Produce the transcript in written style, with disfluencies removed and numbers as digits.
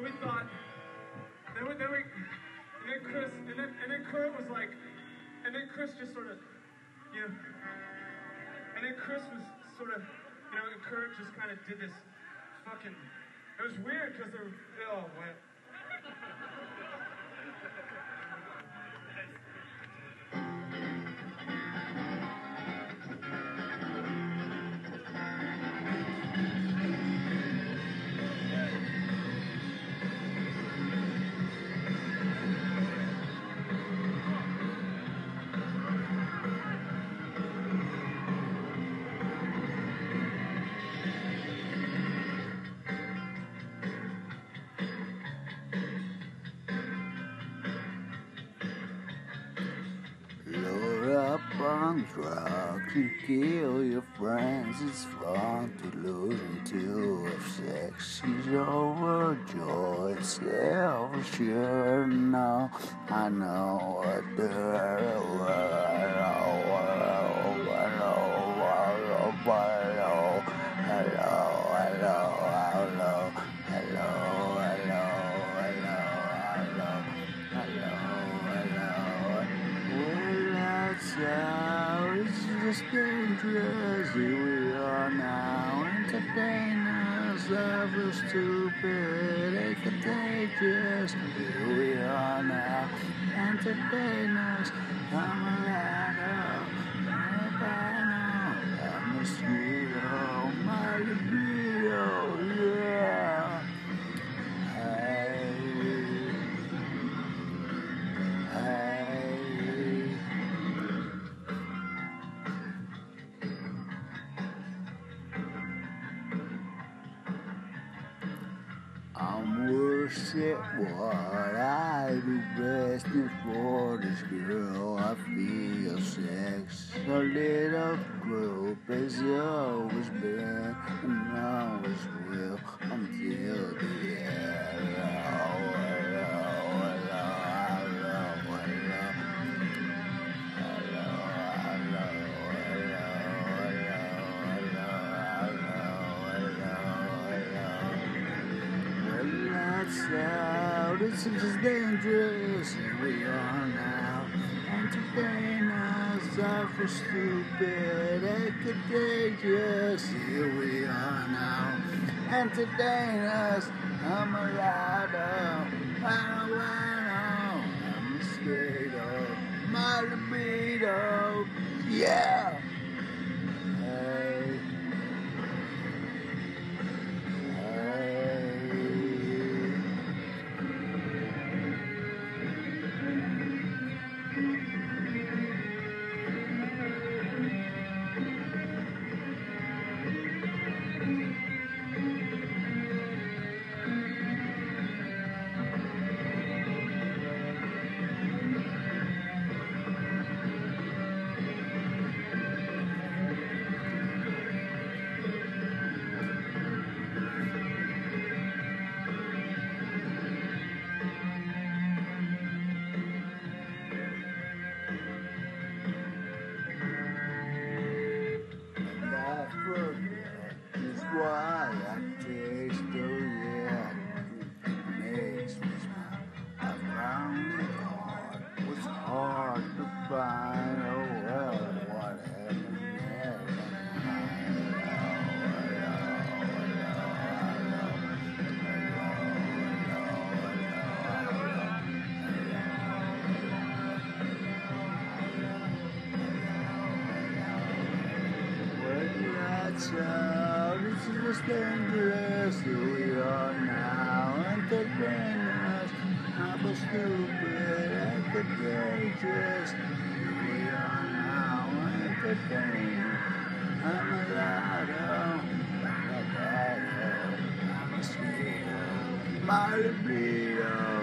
we thought, and then Kurt was like, and then Chris just sort of, you know, and then Chris was sort of, you know, and Kurt just kind of did this fucking, it was weird because they were, oh, man. Load up on drugs and kill your friends. It's fun to lose until of sex is overjoyed. Self-assured, no, I know what it's just dangerous. Here we are now, entertainers. I feel stupid and contagious. Here we are now, entertainers. I'm a ladder, I'm a mosquito, my libido, yeah. I'm worse at what I do best, and for this girl I feel sex. A little group has always been and always will until the end. This is just dangerous. Here we are now. Entertain us, awful stupid and contagious. Here we are now. Entertain us. I'm a rider. I'm a mosquito. My libido. Yeah. Hey. Is why I taste the reaction makes me smile. I found it hard, was hard to find. Oh well, what happened there? This is just dangerous. Here we are now, entertainers. I'm a stupid and contagious. Here we are now, entertainers. I'm a ladder, I'm a mosquito, my libido.